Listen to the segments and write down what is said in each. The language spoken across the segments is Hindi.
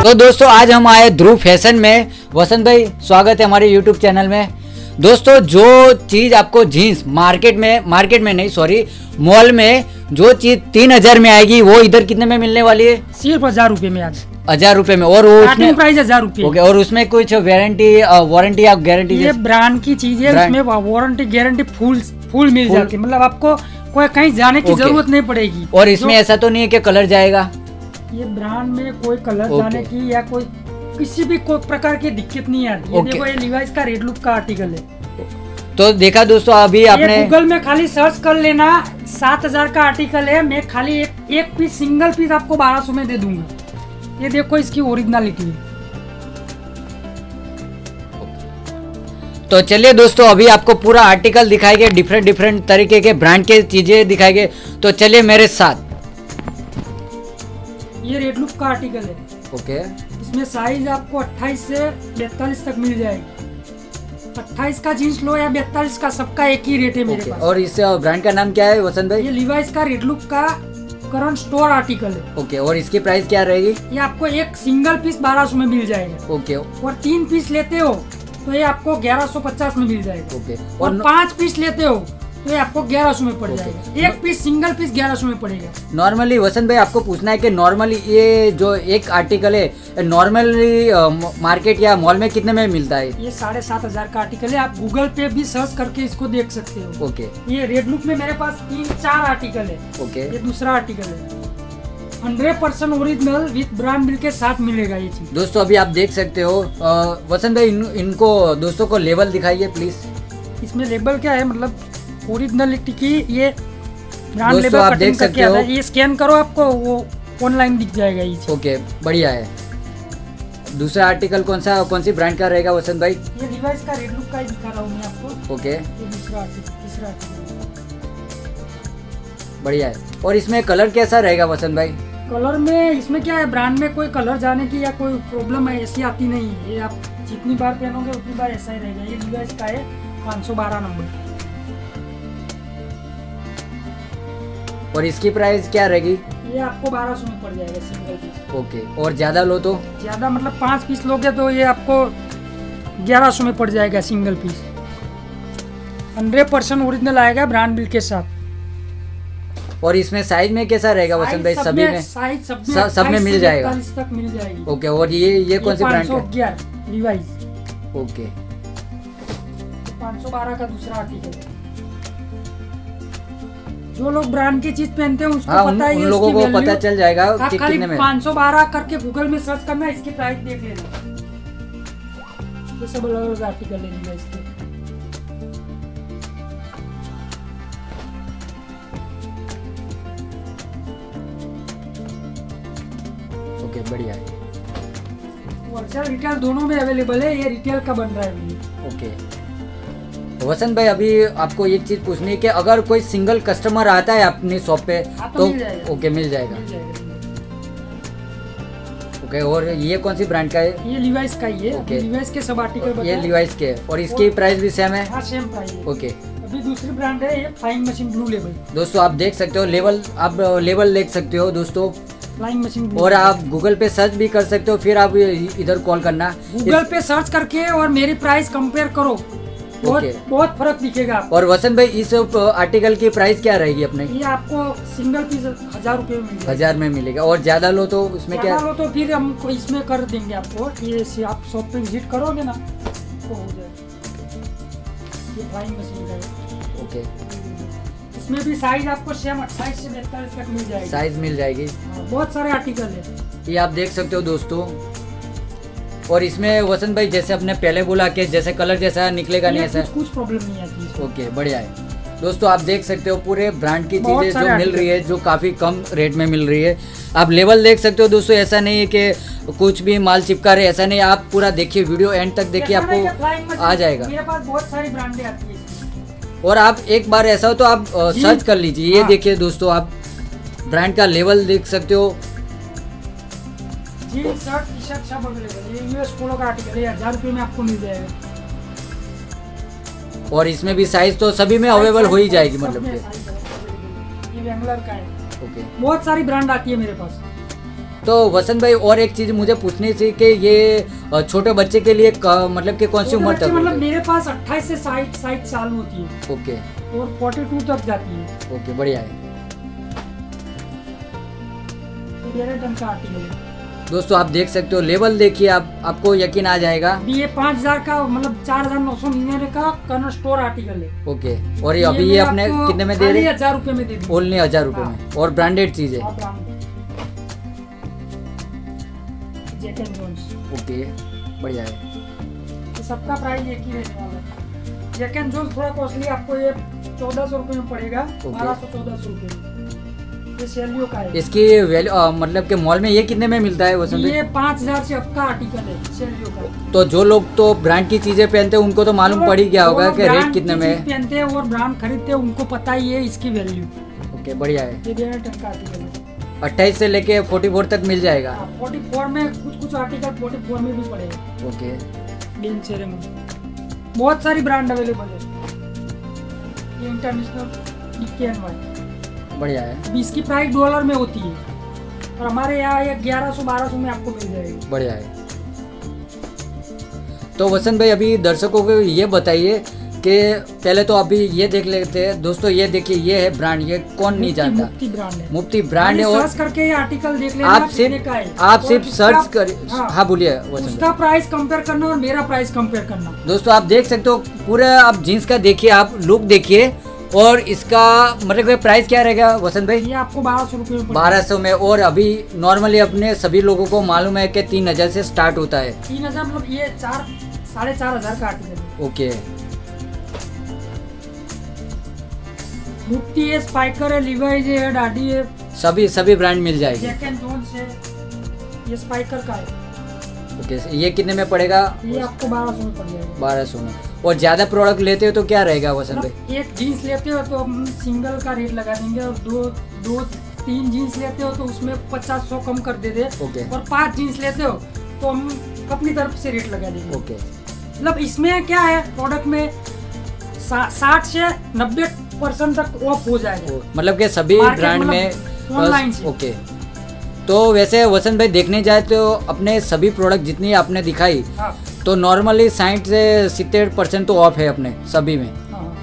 तो दोस्तों आज हम आए ध्रुव फैशन में। वसंत भाई स्वागत है हमारे यूट्यूब चैनल में। दोस्तों जो चीज आपको जीन्स मार्केट में नहीं सॉरी मॉल में जो चीज 3000 में आएगी वो इधर कितने में मिलने वाली है? सिर्फ 1000 रुपए में। आज 1000 रुपए में। और उसमें प्राइस 1000 रुपए। ओके। और उसमें कुछ वारंटी या गारंटी? ये ब्रांड की चीज है, उसमें वारंटी गारंटी फुल मिल जाती है। मतलब आपको कोई कहीं जाने की जरूरत नहीं पड़ेगी। और इसमें ऐसा तो नहीं है कि कलर जाएगा? ये ब्रांड में कोई कलर जाने की या कोई किसी भी कोई प्रकार की दिक्कत नहीं आती। ये देखो, ये लिवाइस का रेड लुक का आर्टिकल है। तो देखा दोस्तों, अभी आपने गूगल में खाली सर्च कर लेना, 7000 का आर्टिकल है। मैं खाली एक पीस सिंगल पीस आपको 1200 में दे दूंगा। ये देखो इसकी ओरिजिनलिटी है। तो चलिए दोस्तों, अभी आपको पूरा आर्टिकल दिखाएंगे, डिफरेंट तरीके के ब्रांड के चीजें दिखाएंगे। तो चलिए मेरे साथ। ये रेड लुक का आर्टिकल है। ओके। इसमें साइज आपको 28 से 42 तक मिल जाएगी। 28 का जींस लो या 42 का, सबका एक ही रेट है मेरे पास। और इस ब्रांड का नाम क्या है वसंत भाई? ये लिवाइस का रेड लुक का करंट स्टोर आर्टिकल है। ओके। और इसकी प्राइस क्या रहेगी? ये आपको एक सिंगल पीस 1200 में मिल जाएगा। ओके। और 3 पीस लेते हो तो ये आपको 1150 में मिल जाएगा। ओके। और 5 पीस लेते हो तो ये आपको 1100 में पड़ जाएगा। एक पीस सिंगल पीस 1100 में पड़ेगा। नॉर्मली वसंत भाई आपको पूछना है कि नॉर्मली ये जो एक आर्टिकल है नॉर्मली मार्केट या मॉल में कितने में मिलता है? ये 7500 का आर्टिकल है। आप गूगल पे भी सर्च करके इसको देख सकते हो। ओके। ये रेड लुक में मेरे पास 3-4 आर्टिकल है। ओके। ये दूसरा आर्टिकल है। 100% ओरिजिनल विद ब्रांड बिल के साथ मिलेगा ये चीज। दोस्तों अभी आप देख सकते हो। वसंत भाई इनको दोस्तों को लेबल दिखाइए प्लीज। इसमें लेबल क्या है, मतलब ओरिजिनलिटी की ये ब्रांड लेबल आप देख सकते हो। ये स्कैन करो, आपको वो ऑनलाइन दिख जाएगा ये चीज। ओके, बढ़िया है। दूसरा आर्टिकल कौन सी ब्रांड का रहेगा वसंत भाई? ये लिवाइस का रेड लुक का ही दिखा रहा हूँ मैं आपको। ओके। ये तीसरा आर्टिकल। बढ़िया है। और इसमें कलर कैसा रहेगा वसंत भाई? कलर में इसमें क्या है, ब्रांड में कोई कलर जाने की या कोई प्रॉब्लम है ऐसी आती नहीं है। ये आप जितनी बार पहनोगे उतनी बार ऐसा ही रहेगा। ये लिवाइस का है 512 नंबर। और इसकी प्राइस क्या रहेगी? ये आपको 1200 में पड़ जाएगा सिंगल पीस। ओके। और ज्यादा लो तो? ज्यादा मतलब 5 पीस लोगे तो ये आपको 1100 में पड़ जाएगा सिंगल पीस। 100% ओरिजिनल आएगा ब्रांड बिल के साथ। और इसमें साइज में कैसा रहेगा वसंत भाई? सभी में सब में मिल जाएगा? तक मिल जाएगी। ओके। और ये कौन सी ब्रांड का? लिवाइस। ओके। 512 का दूसरा आर्टिकल। जो लोग ब्रांड की चीज पहनते हैं उसको पता है, उन लोगों को पता चल जाएगा कि कितने में। 512 करके गूगल में सर्च करना, इसकी प्राइस देख लेना। ये सब अलग आर्टिकल है इसके। ओके, बढ़िया है। होलसेल रिटेल दोनों में अवेलेबल है। ये रिटेल का बन रहा है। ओके। वसंत भाई अभी आपको एक चीज पूछनी है कि अगर कोई सिंगल कस्टमर आता है अपनी शॉप पे तो ओके मिल जाएगा। ओके। और ये कौन सी ब्रांड का है? ये लिवाइस का ही है। लिवाइस के सब आर्टिकल ये लिवाइस के। और इसकी प्राइस भी सेम है? हाँ, सेम प्राइस है। ओके। अभी दूसरी ब्रांड है ये फ्लाइंग मशीन ब्लू लेबल। दोस्तों आप देख सकते हो आप लेबल देख सकते हो दोस्तों, फ्लाइंग मशीन। और आप गूगल पे सर्च भी कर सकते हो, फिर आप इधर कॉल करना। गूगल पे सर्च करके और मेरी प्राइस कंपेयर करो, बहुत फर्क दिखेगा। और वसंत भाई इस आर्टिकल की प्राइस क्या रहेगी अपने? ये आपको सिंगल पीस 1000 रुपए में मिलेगा। 1000 में मिलेगा। और ज्यादा लो तो उसमें क्या? लो तो फिर हम इसमें कर देंगे आपको। ये आप शॉप पे विजिट करोगे ना तो हो जाएगा। ये फ्लाइंग मशीन है। ओके। इसमें भी साइज आपको सेम 28 से 42 तक मिल जाएगी। साइज मिल जाएगी। बहुत सारे आर्टिकल है। ये आप देख सकते हो दोस्तों। और इसमें वसंत भाई जैसे आपने पहले बोला कि जैसे कलर जैसा निकलेगा नहीं, ऐसा कुछ प्रॉब्लम नहीं आती। ओके, बढ़िया है। दोस्तों आप देख सकते हो पूरे ब्रांड की चीजें जो मिल रही है, जो काफी कम रेट में मिल रही है। आप लेवल देख सकते हो दोस्तों। ऐसा नहीं है कि कुछ भी माल चिपका रहे, ऐसा नहीं। आप पूरा देखिए, वीडियो एंड तक देखिए, आपको आ जाएगा। मेरे पास बहुत सारी ब्रांडें आती है। और आप एक बार ऐसा हो तो आप सर्च कर लीजिए। ये देखिए दोस्तों, आप ब्रांड का लेवल देख सकते हो। जीन्स, शर्ट, टी शर्ट सब अवेलेबल। ये यूएस पोलो का आर्टिकल है, 1000 रुपए में आपको मिल जाएगा। और इसमें भी साइज तो सभी में अवेलेबल हो ही जाएगी, मतलब ये बैंगलर का है। ओके। बहुत सारी ब्रांड आती है मेरे पास। तो वसंत भाई और एक चीज मुझे पूछनी थी कि ये छोटे बच्चे के लिए मतलब कि कौन सी उम्र तक? मतलब मेरे पास 28 से 60 साल होती है। ओके। और 42 तक जाती है। ओके, बढ़िया है। का आर्टिकल है दोस्तों, आप देख सकते हो, लेवल देखिए, आपको यकीन आ जाएगा। ये 5000 का मतलब 4999 का कर्नल स्टोर आर्टिकल है। ओके। और ये अभी ये अपने कितने में दे रहे हैं? 1000 रुपए में दे दी। ओनली 1000 रुपए में, और ब्रांडेड चीज है। Jack and Jones. ओके, बढ़िया है। तो सबका प्राइस एक ही रहने वाला है। जैक एंड जोन्स थोड़ा कॉस्टली, आपको ये 1400 रुपए में पड़ेगा। 1200-1400 रुपए में। ये सेलियो का है। इसकी वैल्यू मतलब कि मॉल में ये कितने में मिलता है वसंत? ये 5000 से अब का आर्टिकल है सेलियो का। तो जो लोग तो ब्रांड की चीजें पहनते हैं उनको तो मालूम पड़ ही गया होगा कि रेट कितने में पहनते हैं और ब्रांड खरीदते हैं, उनको पता ही है इसकी वैल्यू। ओके, बढ़िया है। ये 11 का आर्टिकल है। 28 से लेके 44 तक मिल जाएगा। 44 में कुछ आर्टिकल 44 में भी पड़ेगा। ओके। गेम चेहरे में बहुत सारी ब्रांड अवेलेबल है। ये इंटरनेशनल DKNY बढ़िया है। अभी इसकी प्राइस डॉलर में होती है और हमारे यहाँ 1100-1200 में आपको मिल जाएगी। बढ़िया है। तो वसंत भाई, अभी दर्शकों को ये बताइए कि पहले तो अभी ये देख लेते हैं। दोस्तों, ये देखिए, ये है ब्रांड, ये कौन नहीं जानता? मुफ्ती ब्रांड है। मुफ्ती ब्रांड है। और सर्च करके ये आर्टिकल देख लेना, आप सिर्फ सर्च कर। हाँ, बोलिए वसंत। उसका प्राइस कंपेयर करना और मेरा प्राइस कंपेयर करना। दोस्तों, आप देख सकते हो, पूरा आप जीन्स का देखिए, आप लुक देखिए, और इसका मतलब प्राइस क्या रहेगा वसंत भाई? ये आपको 1200 रुपए में। 1200 में। और अभी नॉर्मली अपने सभी लोगों को मालूम है कि 3000 से स्टार्ट होता है। 3000 मतलब ये 4-4.5 का आर्टिकल है। ओके। मुफ्ती है, स्पाइकर है, लिवाइज है, डाडी है, सभी ब्रांड मिल जाएगी। जैक एंड जोन्स है, ये स्पाइकर का है। ओके। ये कितने में पड़ेगा? ये आपको 1200 में पड़ जाएगा। 1200 में। और ज्यादा प्रोडक्ट लेते हो तो क्या रहेगा वसंत भाई? एक जीन्स लेते हो तो हम सिंगल का रेट लगा देंगे, और 2-3 जीन्स लेते हो तो उसमें 50-100 कम कर दे दे। ओके। और 5 जीन्स लेते हो तो हम अपनी तरफ से रेट लगा देंगे। ओके। मतलब इसमें क्या है, प्रोडक्ट में 60 से 90% तक ऑफ हो जाएगा। मतलब कि सभी ब्रांड में ऑनलाइन। ओके। तो वैसे वसंत भाई, देखने जाए तो अपने सभी प्रोडक्ट जितनी आपने दिखाई, हाँ। तो नॉर्मली 60 से 70% तो ऑफ है अपने सभी में।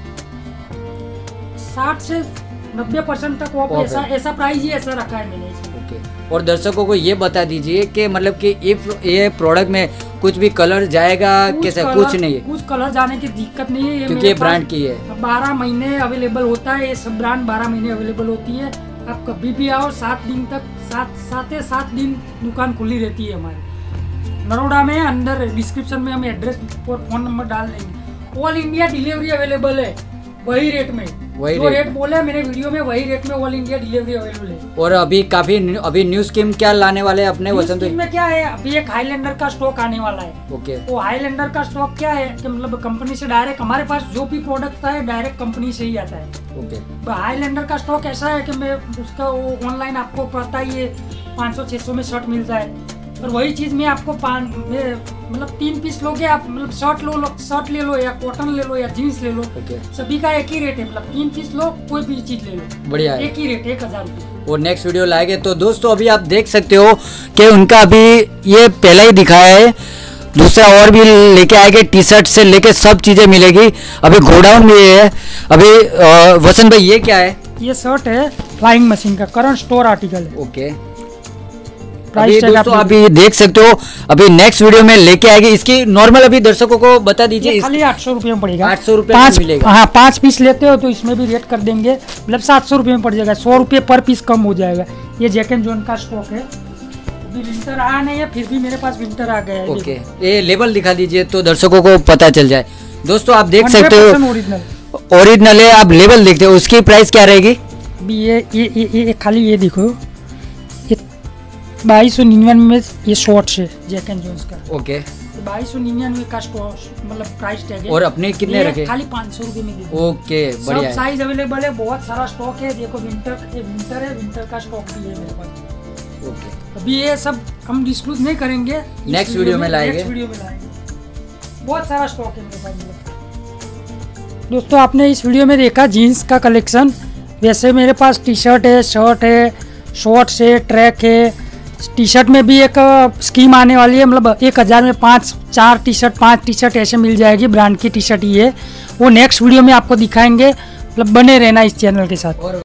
60 से 90% तक ऑफ। ऐसा प्राइस ही ऐसा रखा है मैंने इसमें। ओके। और दर्शकों को ये बता दीजिए कि मतलब कि ये प्रोडक्ट में कुछ भी कलर जाएगा कैसे? कुछ नहीं है, कुछ कलर जाने की दिक्कत नहीं है, क्योंकि ये ब्रांड की है। 12 महीने अवेलेबल होता है। ये सब ब्रांड 12 महीने अवेलेबल होती है। आप कभी भी आओ, 7 दिन तक 7 दिन दुकान खुली रहती है हमारी नरोडा में। अंदर डिस्क्रिप्शन में हम एड्रेस और फोन नंबर डाल देंगे। ऑल इंडिया डिलीवरी अवेलेबल है, वही रेट में। जो रेट बोले मैंने वीडियो में, वही रेट में ऑल इंडिया डिलीवरी अवेलेबल है। और अभी न्यू स्कीम क्या लाने वाले अपने वसंत में? क्या है, अभी एक हाईलैंडर का स्टॉक आने वाला है। ओके। वो हाईलैंडर का स्टॉक क्या है कि मतलब कंपनी से डायरेक्ट हमारे पास जो भी प्रोडक्ट है डायरेक्ट कंपनी से ही आता है। ओके। हाईलैंडर का स्टॉक ऐसा है कि मैं उसका वो ऑनलाइन आपको पता ही है 500-600 में शर्ट मिलता है। और वही चीज में आपको मतलब 3 पीस लोगे आप, मतलब शर्ट ले लो या कॉटन ले लो या जीन्स ले लो। सभी का एक ही रेट है। मतलब 3 पीस लो, कोई भी चीज ले लो, बढ़िया है। एक ही रेट, 1000 रुपये। और नेक्स्ट वीडियो लाएंगे। तो दोस्तों, अभी आप देख सकते हो कि उनका अभी ये पहला ही दिखाया है, दूसरा और भी लेके आएंगे। टी शर्ट से लेके सब चीजें मिलेगी। अभी गोडाउन में है। अभी वसंत भाई, ये क्या है? ये शर्ट है फ्लाइंग मशीन का, करंट स्टोर आर्टिकल है। ओके। अभी दोस्तों अभी देख सकते हो, अभी नेक्स्ट वीडियो में लेके आएगी। इसकी नॉर्मल अभी दर्शकों को बता दीजिए। खाली 800 रुपये में पड़ेगा। 800 रुपये में मिलेगा। हाँ, 5 पीस लेते हो तो इसमें भी रेट कर देंगे, मतलब 700 रुपये में पड़ जाएगा। 100 रुपये पर पीस कम हो जाएगा। ये जैक एंड जोन का स्टॉक है। अभी विंटर आया नहीं है, फिर भी मेरे पास विंटर आ गया है। ओके। ये लेबल दिखा दीजिए तो दर्शकों को पता चल जाए। दोस्तों, आप देख सकते हो, ओरिजिनल है। आप लेबल देखते हो, उसकी प्राइस क्या रहेगी? ये खाली ये देखो, 2299 में ये शॉर्ट्स है जैक एंड जोन्स का। ओके। 2299 का मतलब प्राइस टैग है। और अपने कितने रखे? खाली 500 रुपये में। ओके, बढ़िया है। सब साइज अवेलेबल है, बहुत सारा स्टॉक है। देखो विंटर है, विंटर का स्टॉक भी है मेरे पास। ओके। अभी ये सब हम डिस्क्लोज नहीं करेंगे, नेक्स्ट वीडियो में लाएंगे। बहुत सारा स्टॉक है मेरे पास। दोस्तों, आपने इस वीडियो में देखा जीन्स का कलेक्शन। वैसे मेरे पास टी शर्ट है, शर्ट है, शॉर्ट्स है, ट्रैक है, टी शर्ट में भी एक स्कीम आने वाली है, मतलब 1000 में 4 टी शर्ट 5 टी शर्ट ऐसे मिल जाएगी। ब्रांड की टी शर्ट ये है, वो नेक्स्ट वीडियो में आपको दिखाएंगे। मतलब बने रहना इस चैनल के साथ।